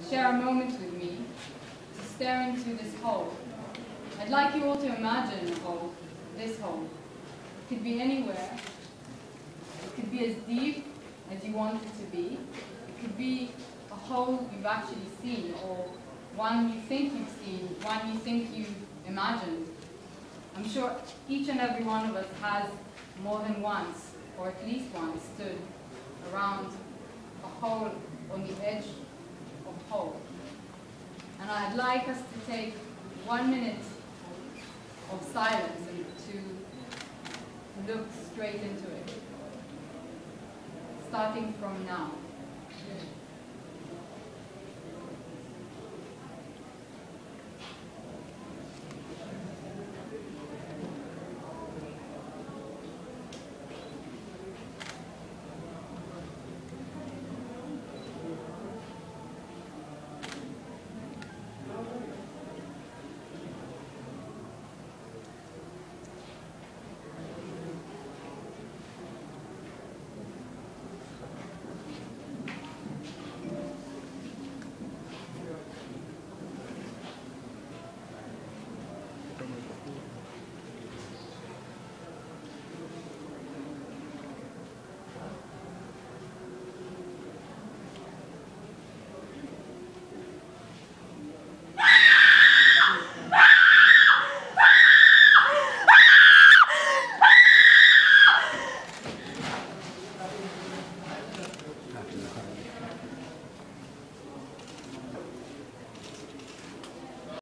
share a moment with me to stare into this hole. I'd like you all to imagine a hole, this hole. It could be anywhere. It could be as deep as you want it to be. It could be a hole you've actually seen, or one you think you've seen, one you think you've imagined. I'm sure each and every one of us has more than once, or at least once, stood around a hole on the edge of a hole. And I'd like us to take 1 minute of silence and to look straight into it, starting from now.